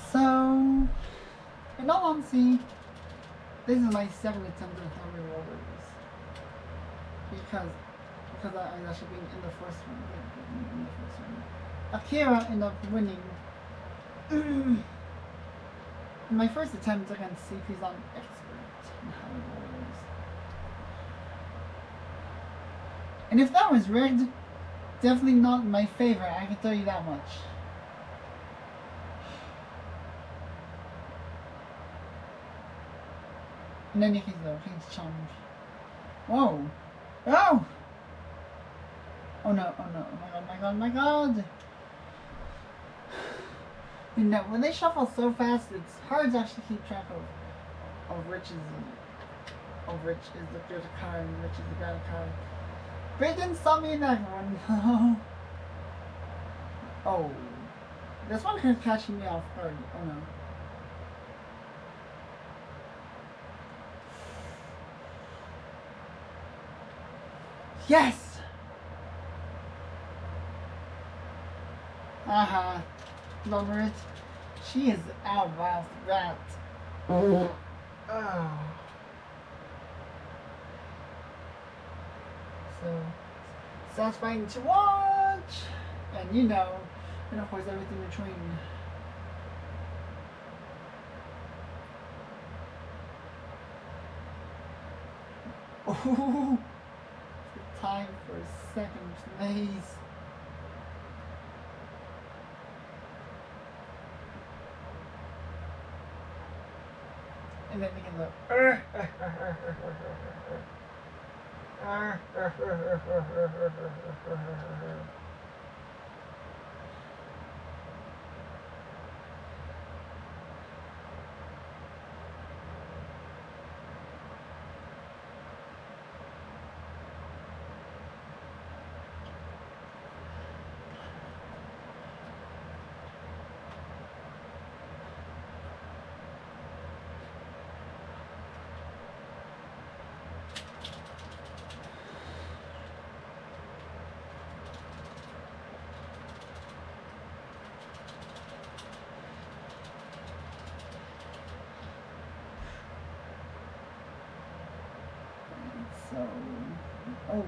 So, in all honesty, this is my second attempt at having rollers. Because I was actually being in the first one. In the first one. Akira ended up winning. In my first attempt against CP's on expert in having rollers. And if that was rigged, definitely not in my favor, I can tell you that much. In any case though, King's challenge. Whoa! Oh! Oh no, oh no, oh my god, my god, my god! You know, when they shuffle so fast, it's hard to actually keep track of which is the good card and which is the bad card. But it didn't stop me in that one. Oh. This one kind of catching me off guard. Oh no. Yes! Aha. Remember it? She is out of that. Oh. So, satisfying to watch! And you know, and of course everything between. Oh, time for second place. And then we can look. So, oh,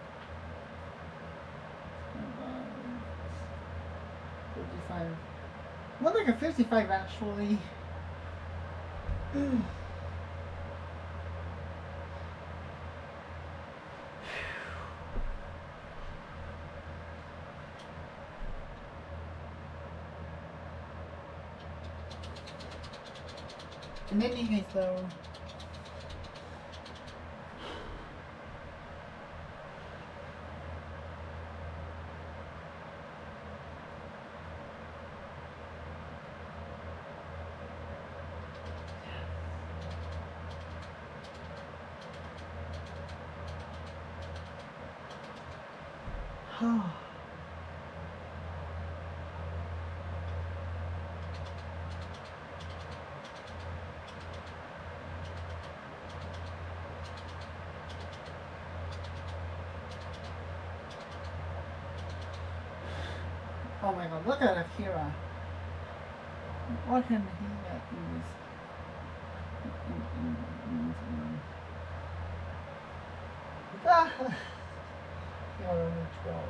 55. More like a 55 actually. In any case though, oh my god, look at Akira. What can he get in this? He only 12.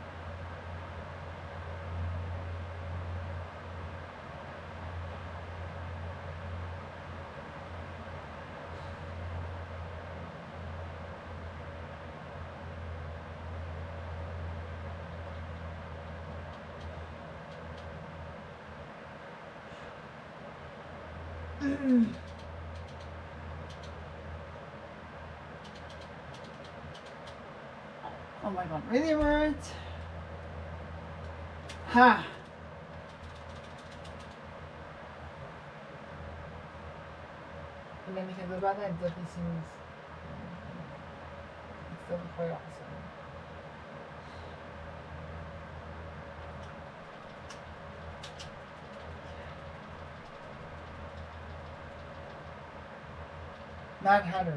Oh my god, really worked? Ha! And then because about that, it definitely seems it's definitely quite awesome. Mad Hatters.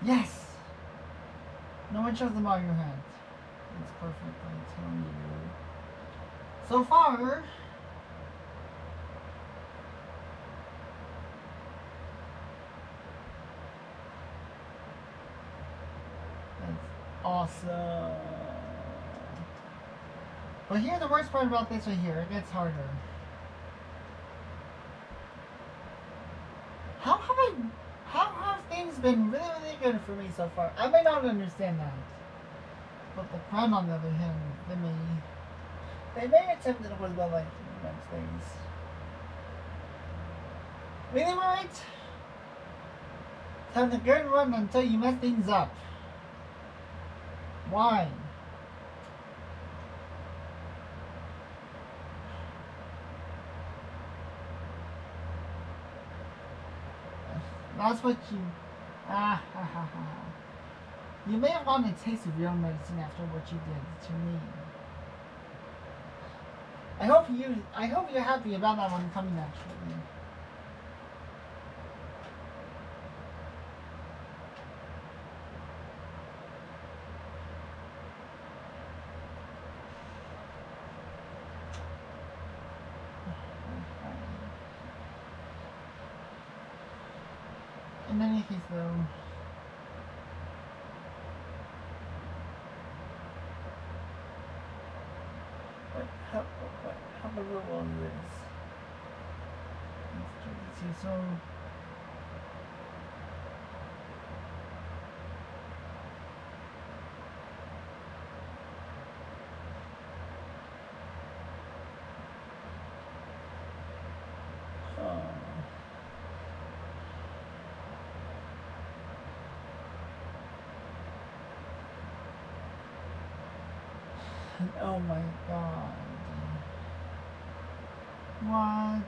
Yes! No one chose the Mario hat. It's perfect, I'm telling you. So far, that's awesome. But here's the worst part about this right here. It gets harder. How have things been really, really good for me so far? I may not understand that. But the Crown, on the other hand, they may attempt it with the like most things. Really, right? Have the good run until you mess things up. Why? That's what you... You may have gotten a taste of your own medicine after what you did to me. I hope you're happy about that one coming actually. In any case though, how the rule on this? Let's try to see. So oh my god. What?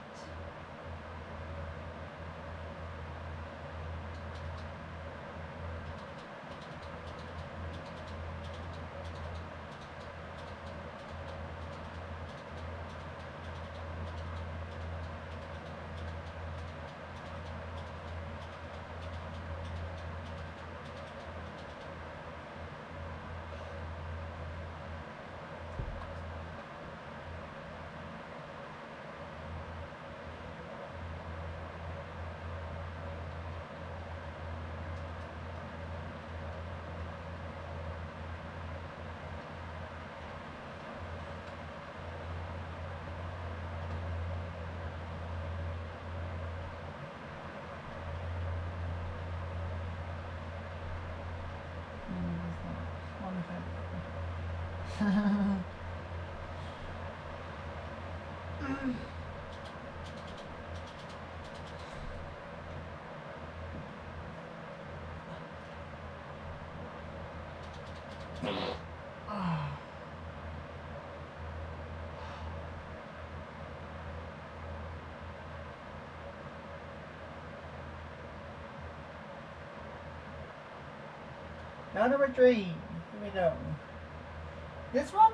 Now number 3. Here we go. This one?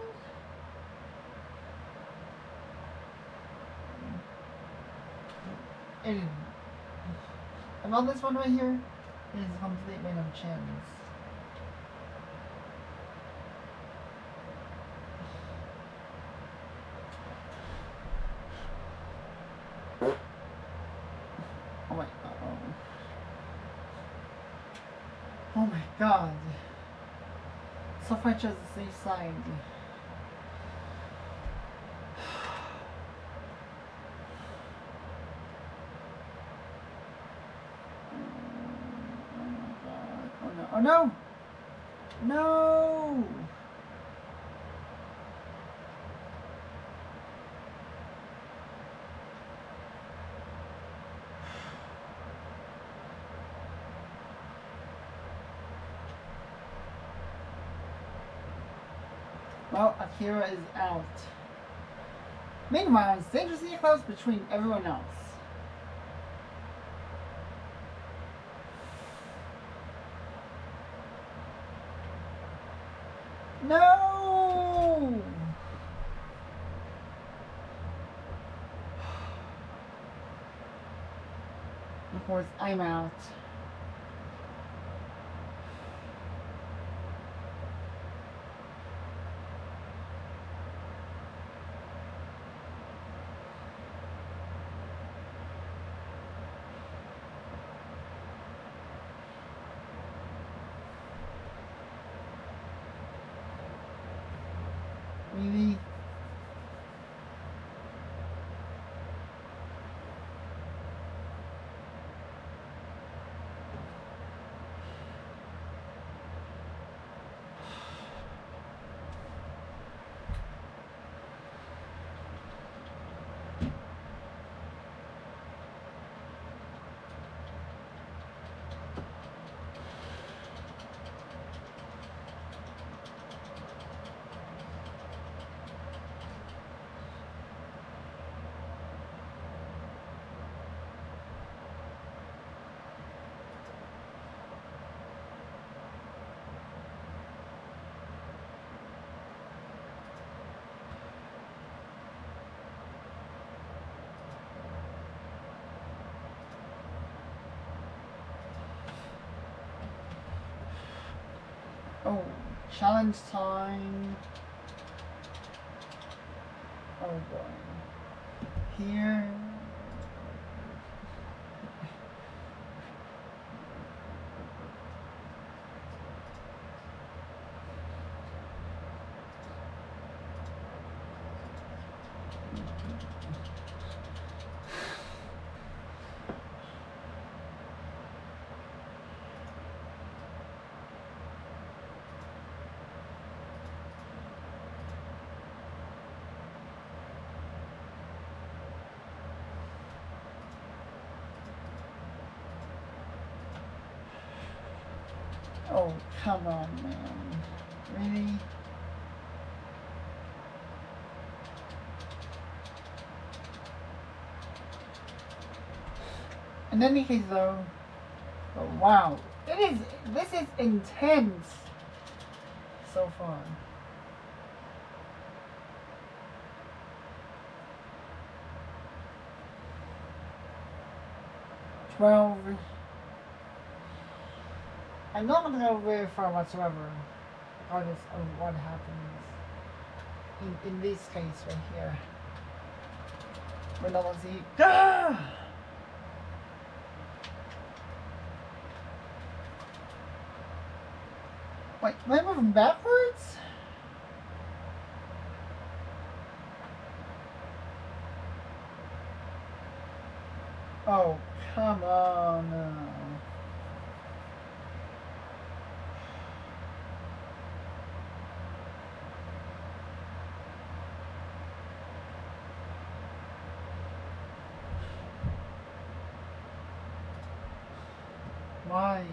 About this one right here, it is a complete random chance. Oh my god. Oh my god. So far I chose the safe side. Oh no! No! Well, Akira is out. Meanwhile, it's dangerously close between everyone else. No! Of course, I'm out. Really? Oh, challenge time. Oh boy. Here. Oh, come on, man. Really? In any case, though, oh, wow. This is intense so far. 12. I'm not gonna go very far whatsoever, regardless of what happens in this case right here. We're not gonna see. Ah! Wait, am I moving backwards? Oh, come on. Why?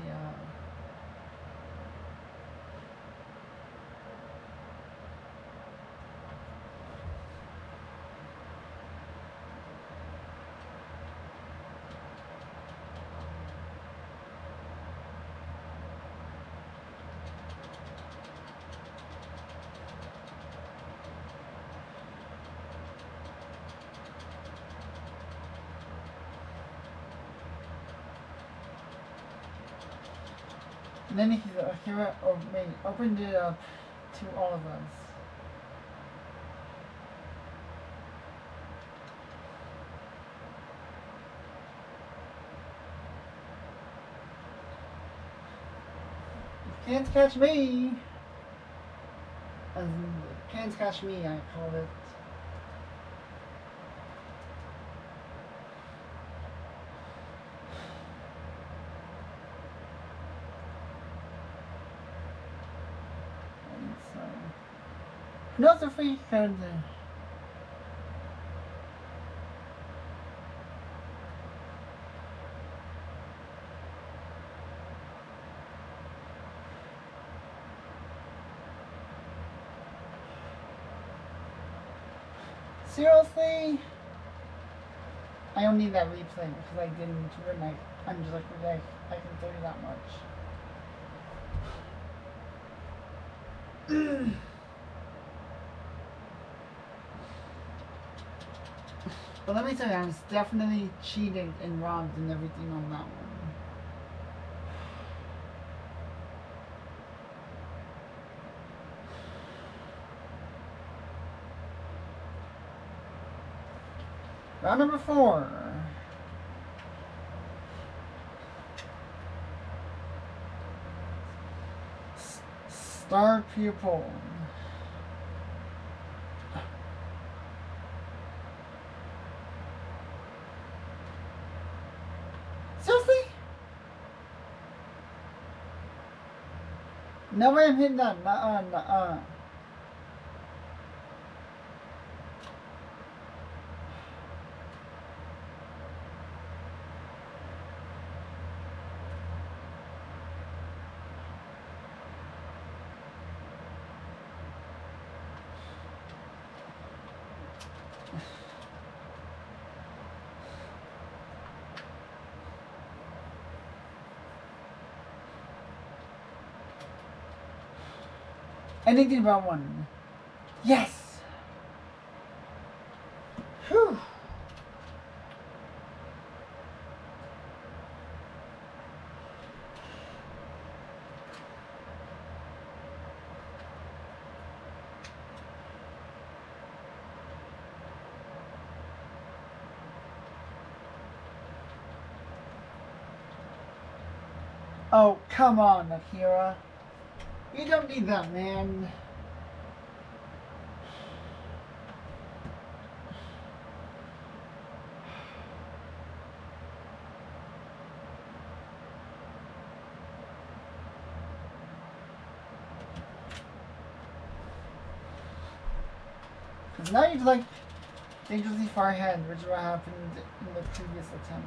And then Akira opened it up to all of us. You can't catch me! Can't catch me, I call it. Not the free card there. Seriously? I don't need that replay because I didn't win. I'm just like, I can tell you that much. But let me tell you, I was definitely cheated and robbed and everything on that one. Round number 4. Star Pupil. Seriously? No way I'm hitting that. Nuh-uh, nuh-uh. Anything about one. Yes! Whew. Oh, come on, Akira. You don't need that, man. Because now you're like dangerously far ahead, which is what happened in the previous attempt.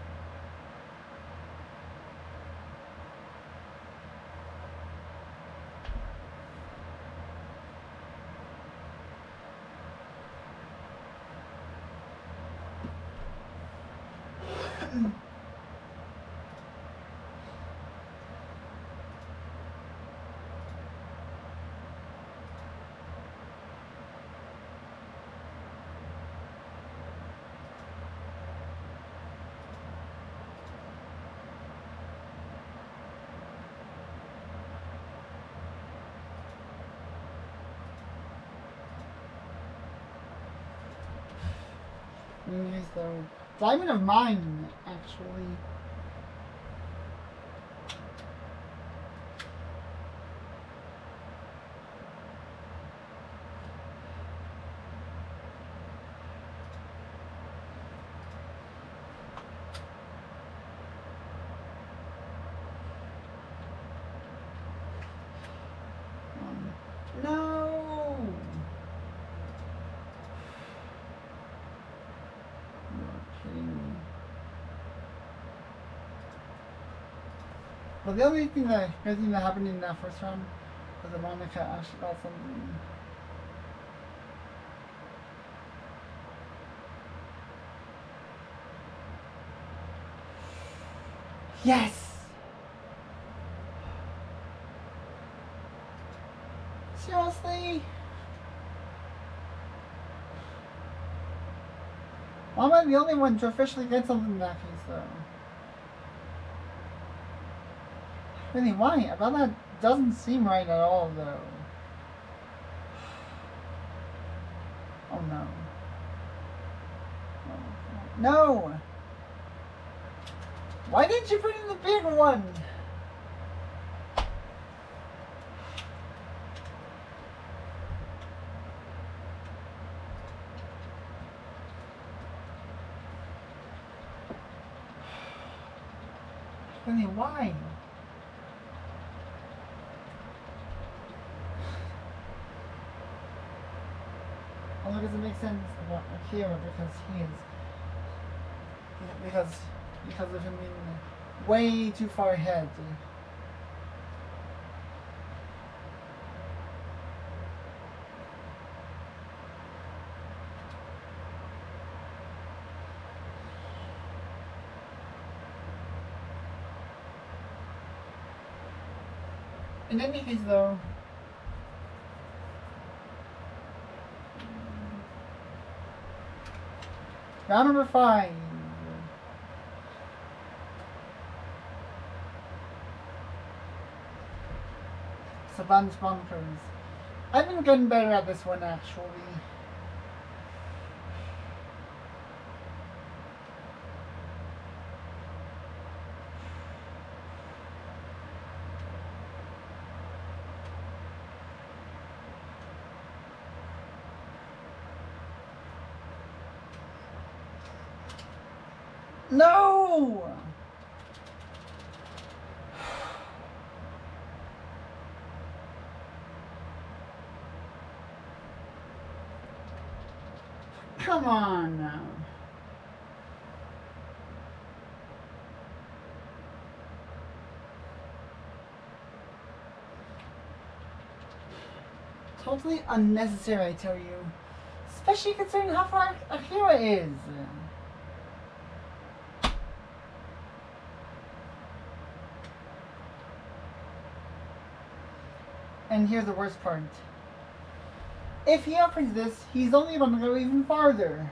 Anyways, though, Diamond of Mine, actually. No! Well, the only thing that happened in that first round was that Monica actually got something. Yes! Seriously? Why am I the only one to officially get something in that case, though? Really, why? About that doesn't seem right at all, though. Oh no. No! Why didn't you put in the big one? Really, why? Only because it makes sense about Akira because he is because of him being way too far ahead. In any case, though, round number 5. Savannah's Bunkers. I've been getting better at this one, actually. No! Come on now. Totally unnecessary, I tell you. Especially considering how far Akira is. And here's the worst part. If he opens this, he's only going to go even farther.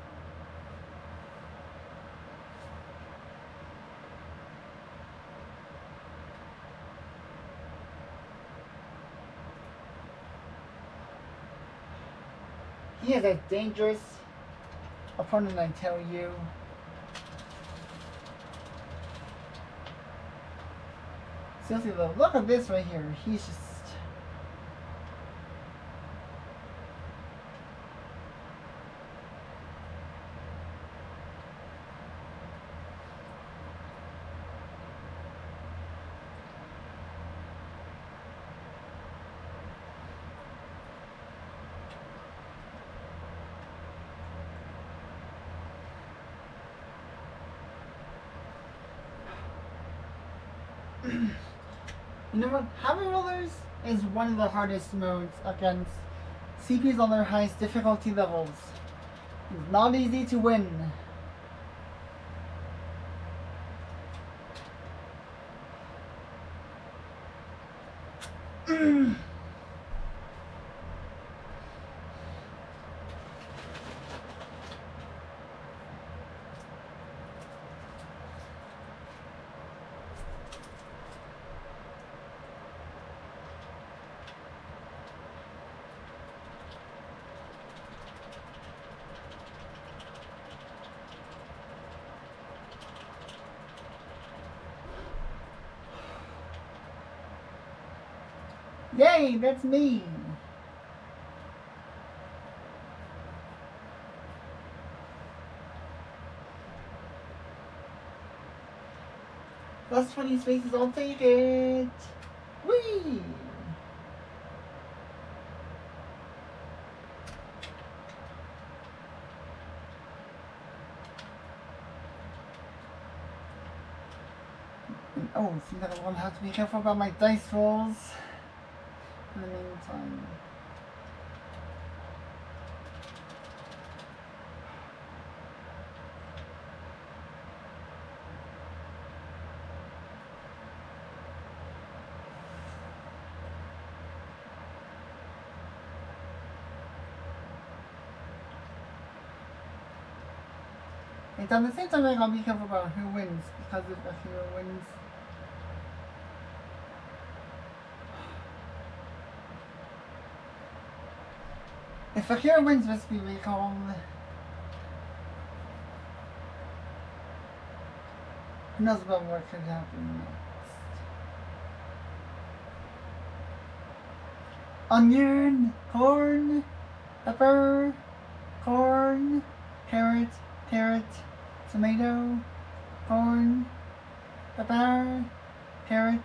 He is a dangerous opponent, I tell you. Seriously though, look at this right here. He's just... You know what? Heavy Rollers is one of the hardest modes against CPs on their highest difficulty levels. It's not easy to win. Yay, that's me! Plus 20 spaces, I'll take it! Whee! Oh, it seems like I'm gonna have to be careful about my dice rolls. In the meantime. And at the same time, I gotta be careful about who wins, because if a hero wins, if a hero wins, must be recalled. Who knows about what could happen next? Onion, corn, pepper, corn, carrot, tomato, corn, pepper, carrot.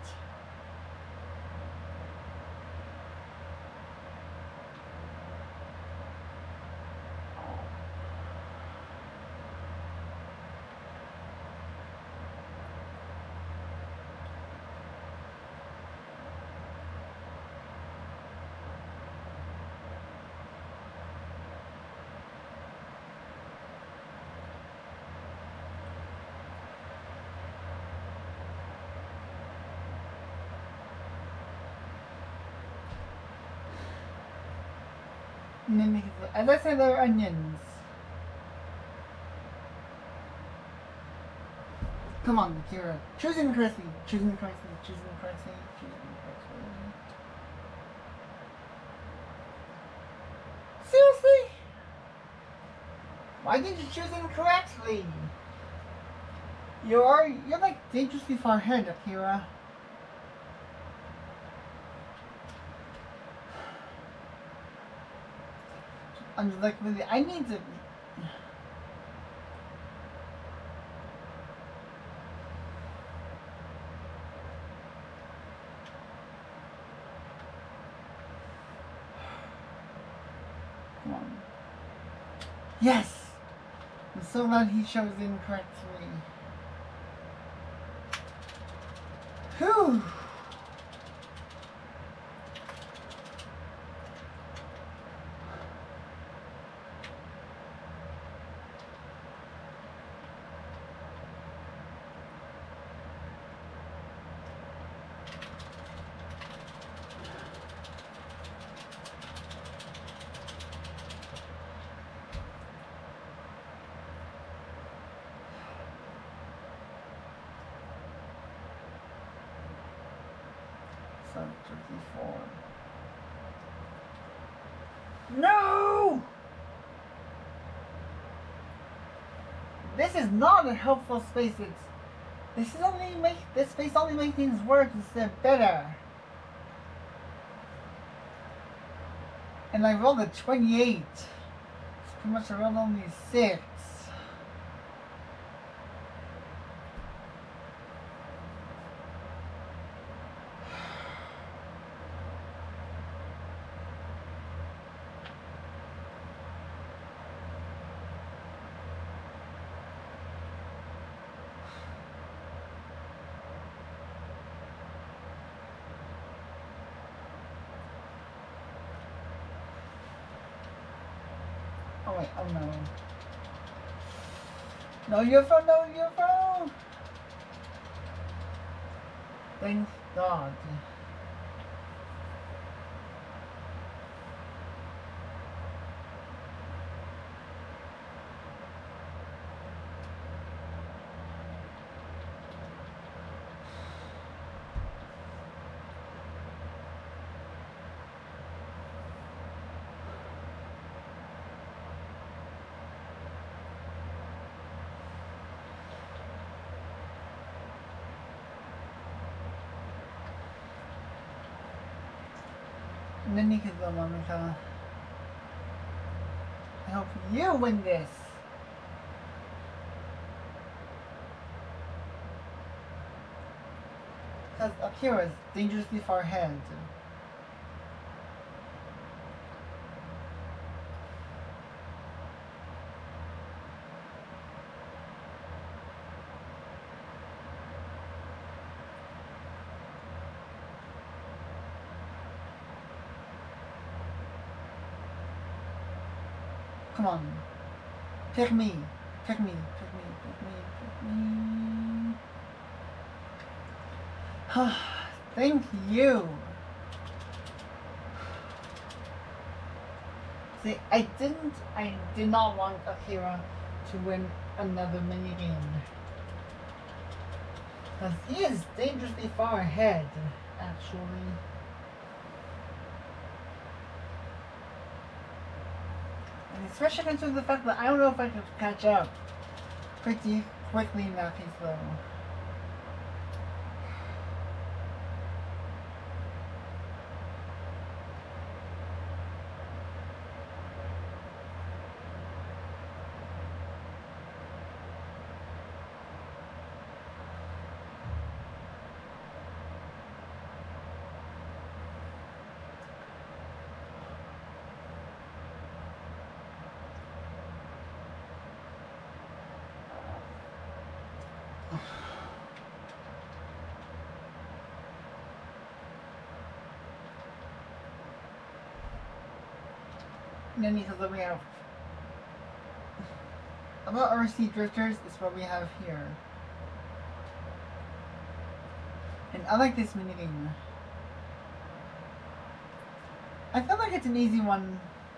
As I said, they're onions. Come on, Akira. Choosing correctly. Choosing correctly. Choosing correctly. Choosing correctly. Seriously? Why did you choose incorrectly? You're like dangerously far ahead, Akira. I'm just like, really, I need to... Come on. Yes! I'm so glad he chose incorrectly. Whew! So 34. No! This is not a helpful space. This space only makes things worse instead of better. And I rolled a 28. It's pretty much I rolled only 6. Oh wait, oh no. No UFO, no UFO! Thank God. And then you can go, Monica. I hope you win this. Because Akira's dangerously far ahead. Come on. Pick me. Pick me. Pick me. Pick me. Pick me. Thank you. See, I did not want Akira to win another minigame. Because he is dangerously far ahead, actually. And especially considering the fact that I don't know if I can catch up pretty quickly in that case though. And then because we have about RC drifters is what we have here. And I like this minigame. I feel like it's an easy one.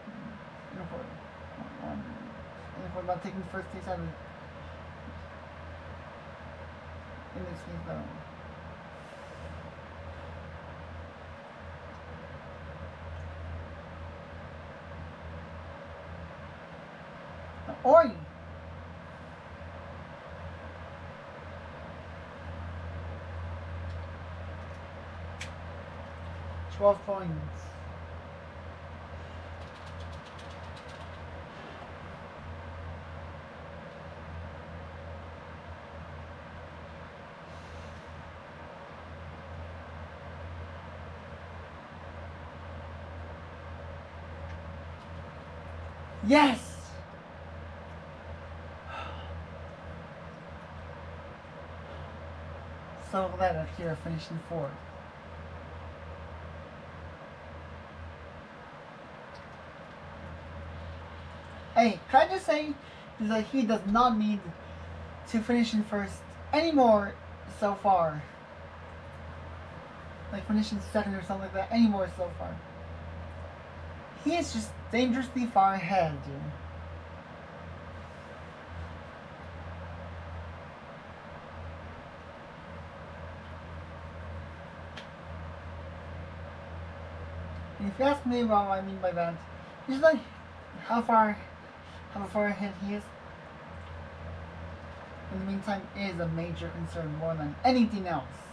About taking first place out of in this case though. Oi! 12 points. Yes! so glad that Akira finished in 4th. Hey, can I just say that he does not need to finish in 1st anymore so far. Like finishing 2nd or something like that anymore so far. He is just dangerously far ahead, dude. And if you ask me what I mean by that, it's like how far ahead he is. In the meantime, is a major concern more than anything else.